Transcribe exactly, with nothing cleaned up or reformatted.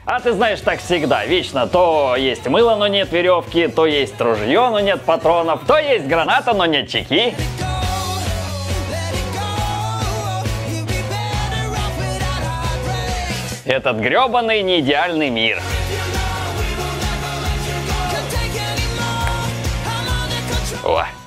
А ты знаешь, так всегда, вечно. То есть мыло, но нет веревки, то есть ружье, но нет патронов, то есть граната, но нет чеки. Этот гребаный неидеальный мир. О.